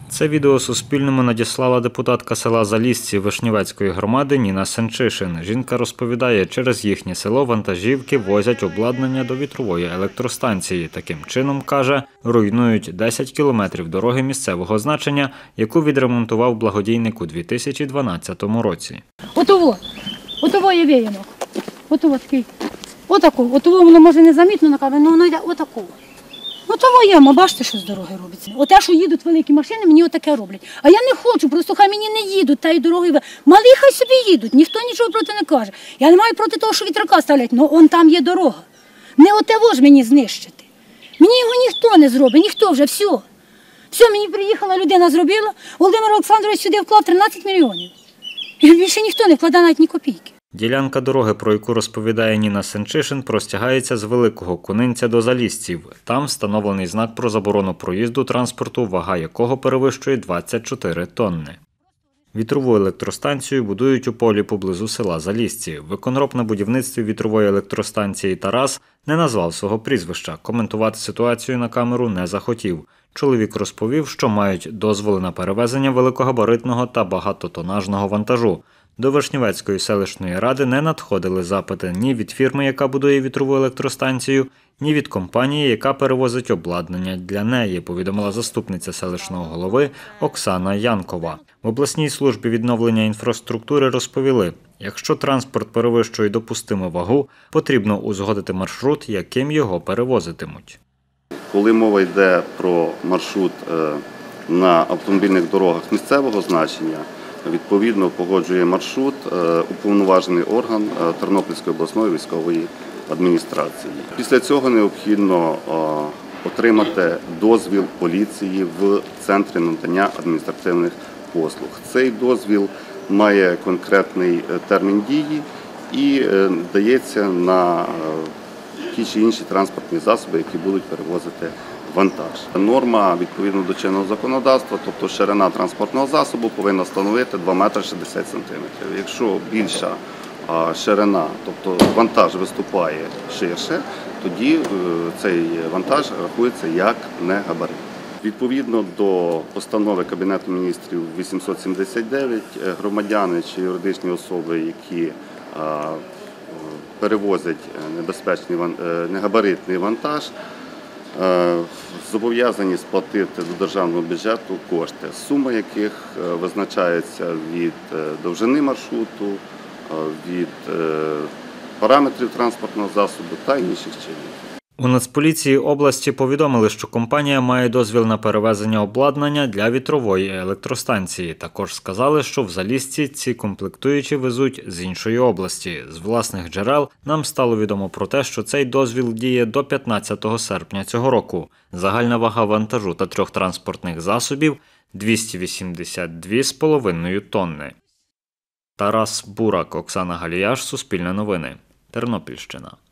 Це відео Суспільному надіслала депутатка села Залісці Вишневецької громади Ніна Сенчишин. Жінка розповідає, через їхнє село вантажівки возять обладнання до вітрової електростанції. Таким чином, каже, руйнують 10 кілометрів дороги місцевого значення, яку відремонтував благодійник у 2012 році. Отово є віянок. Отово такий. Отово воно може незамітно на камері, але воно йде отако. Того є, бачите, що з дороги робиться. Оте, що їдуть великі машини, мені отаке роблять. А я не хочу, просто хай мені не їдуть тією дорогою. Малі хай собі їдуть, ніхто нічого проти не каже. Я не маю проти того, що вітрака ставлять, але он там є дорога. Не отево ж мені знищити. Мені його ніхто не зробить, ніхто вже, все. Все, мені приїхала людина, зробила. Володимир Олександрович сюди вклав 13 мільйонів. І більше ніхто не вкладає навіть ні копійки. Ділянка дороги, про яку розповідає Ніна Сенчишин, простягається з Великого Кунинця до Залісців. Там встановлений знак про заборону проїзду транспорту, вага якого перевищує 24 тонни. Вітрову електростанцію будують у полі поблизу села Залісці. Виконроб на будівництві вітрової електростанції Тарас не назвав свого прізвища. Коментувати ситуацію на камеру не захотів. Чоловік розповів, що мають дозволи на перевезення великогабаритного та багатотонажного вантажу. До Вишневецької селищної ради не надходили запити ні від фірми, яка будує вітрову електростанцію, ні від компанії, яка перевозить обладнання для неї, повідомила заступниця селищного голови Оксана Янкова. В обласній службі відновлення інфраструктури розповіли, якщо транспорт перевищує допустиму вагу, потрібно узгодити маршрут, яким його перевозитимуть. Коли мова йде про маршрут на автомобільних дорогах місцевого значення, відповідно погоджує маршрут уповноважений орган Тернопільської обласної військової адміністрації. Після цього необхідно отримати дозвіл поліції в центрі надання адміністративних послуг. Цей дозвіл має конкретний термін дії і дається на ті чи інші транспортні засоби, які будуть перевозити вантаж. Норма відповідно до чинного законодавства, тобто ширина транспортного засобу повинна становити 2 метри 60 сантиметрів. Якщо більша ширина, тобто вантаж виступає ширше, тоді цей вантаж рахується як негабарит. Відповідно до постанови Кабінету міністрів 879, громадяни чи юридичні особи, які перевозять небезпечний негабаритний вантаж, зобов'язані сплатити до державного бюджету кошти, сума яких визначається від довжини маршруту, від параметрів транспортного засобу та інших чинів. У Нацполіції області повідомили, що компанія має дозвіл на перевезення обладнання для вітрової електростанції. Також сказали, що в Залісці ці комплектуючі везуть з іншої області. З власних джерел нам стало відомо про те, що цей дозвіл діє до 15 серпня цього року. Загальна вага вантажу та 3 транспортних засобів – 282,5 тонни. Тарас Бурак, Оксана Галіяш, Суспільне новини, Тернопільщина.